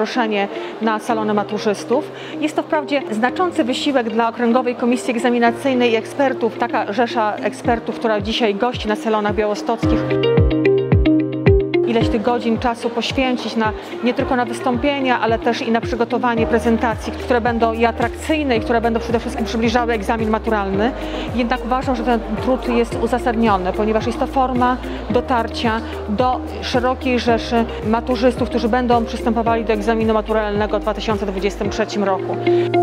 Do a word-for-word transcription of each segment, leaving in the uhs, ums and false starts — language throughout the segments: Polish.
zaproszenie na salony maturzystów. Jest to wprawdzie znaczący wysiłek dla Okręgowej Komisji Egzaminacyjnej i ekspertów, taka rzesza ekspertów, która dzisiaj gości na salonach białostockich. Ileś tych godzin czasu poświęcić na, nie tylko na wystąpienia, ale też i na przygotowanie prezentacji, które będą i atrakcyjne, i które będą przede wszystkim przybliżały egzamin maturalny. Jednak uważam, że ten trud jest uzasadniony, ponieważ jest to forma dotarcia do szerokiej rzeszy maturzystów, którzy będą przystępowali do egzaminu maturalnego w dwa tysiące dwudziestym trzecim roku.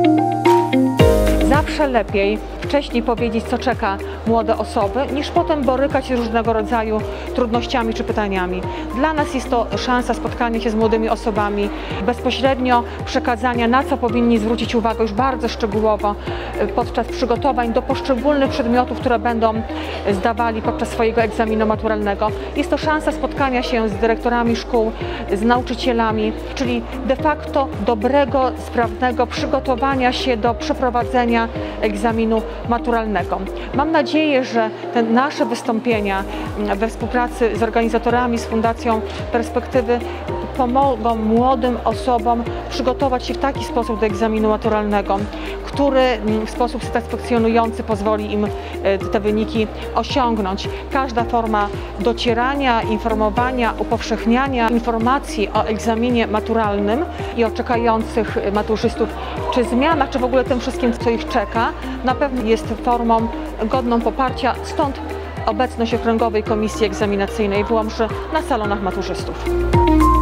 Zawsze lepiej wcześniej powiedzieć, co czeka młode osoby, niż potem borykać się z różnego rodzaju trudnościami czy pytaniami. Dla nas jest to szansa spotkania się z młodymi osobami, bezpośrednio przekazania, na co powinni zwrócić uwagę już bardzo szczegółowo podczas przygotowań do poszczególnych przedmiotów, które będą zdawali podczas swojego egzaminu maturalnego. Jest to szansa spotkania się z dyrektorami szkół, z nauczycielami, czyli de facto dobrego, sprawnego przygotowania się do przeprowadzenia egzaminu maturalnego. Mam nadzieję, że te nasze wystąpienia we współpracy z organizatorami, z Fundacją Perspektywy pomogą młodym osobom przygotować się w taki sposób do egzaminu maturalnego, który w sposób satysfakcjonujący pozwoli im te wyniki osiągnąć. Każda forma docierania, informowania, upowszechniania informacji o egzaminie maturalnym i o czekających maturzystów, czy zmianach, czy w ogóle tym wszystkim, co ich czeka, na pewno jest formą godną poparcia, stąd obecność Okręgowej Komisji Egzaminacyjnej w Łomży na salonach maturzystów.